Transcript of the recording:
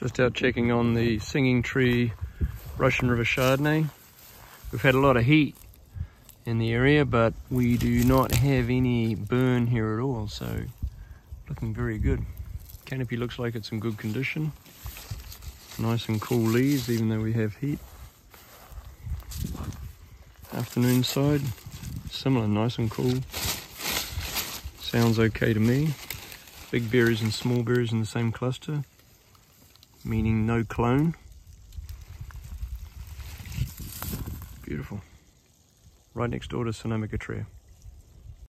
Just out checking on the singing tree Russian River Chardonnay. We've had a lot of heat in the area, but we do not have any burn here at all, so looking very good. Canopy looks like it's in good condition. Nice and cool leaves, even though we have heat. Afternoon side, similar, nice and cool. Sounds okay to me. Big berries and small berries in the same cluster, meaning no clone. Beautiful. Right next door to Sonoma Cutrea.